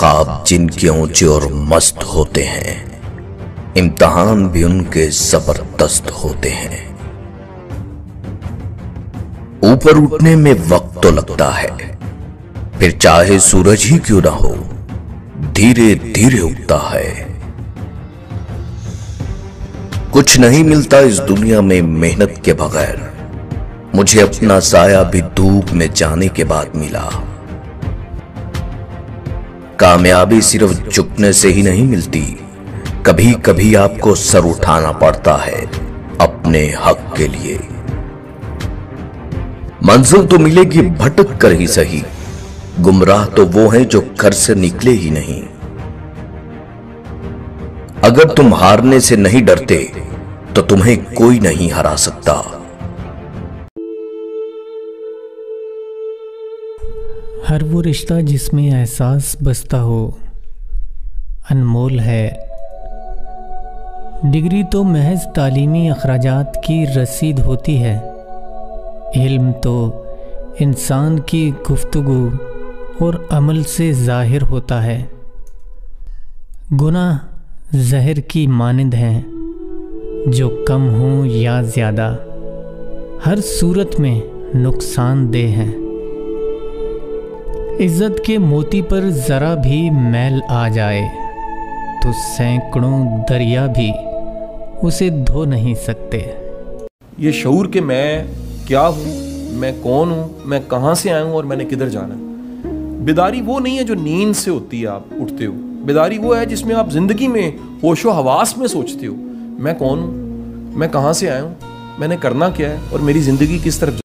ख्वाब जिनके ऊंचे और मस्त होते हैं, इम्तिहान भी उनके जबरदस्त होते हैं। ऊपर उठने में वक्त तो लगता है, फिर चाहे सूरज ही क्यों ना हो, धीरे धीरे उगता है। कुछ नहीं मिलता इस दुनिया में मेहनत के बगैर। मुझे अपना साया भी धूप में जाने के बाद मिला। कामयाबी सिर्फ झुकने से ही नहीं मिलती, कभी कभी आपको सर उठाना पड़ता है अपने हक के लिए। मंजिल तो मिलेगी भटक कर ही सही, गुमराह तो वो हैं जो घर से निकले ही नहीं। अगर तुम हारने से नहीं डरते तो तुम्हें कोई नहीं हरा सकता। हर वो रिश्ता जिसमें एहसास बसता हो अनमोल है। डिग्री तो महज तालीमी अखराजात की रसीद होती है, इल्म तो इंसान की गुफ्तगू और अमल से ज़ाहिर होता है। गुनाह जहर की मानिंद हैं, जो कम हो या ज़्यादा हर सूरत में नुकसानदेह हैं। इज्जत के मोती पर ज़रा भी मैल आ जाए तो सैकड़ों दरिया भी उसे धो नहीं सकते। ये शऊर कि मैं क्या हूँ, मैं कौन हूँ, मैं कहाँ से आया हूँ और मैंने किधर जाना है। बेदारी वो नहीं है जो नींद से होती है, आप उठते हो। बेदारी वो है जिसमें आप जिंदगी में होशो हवास में सोचते हो, मैं कौन हूँ, मैं कहाँ से आया हूँ, मैंने करना क्या है और मेरी जिंदगी किस तरफ